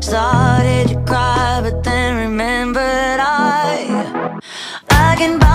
Started to cry, but then remembered I can buy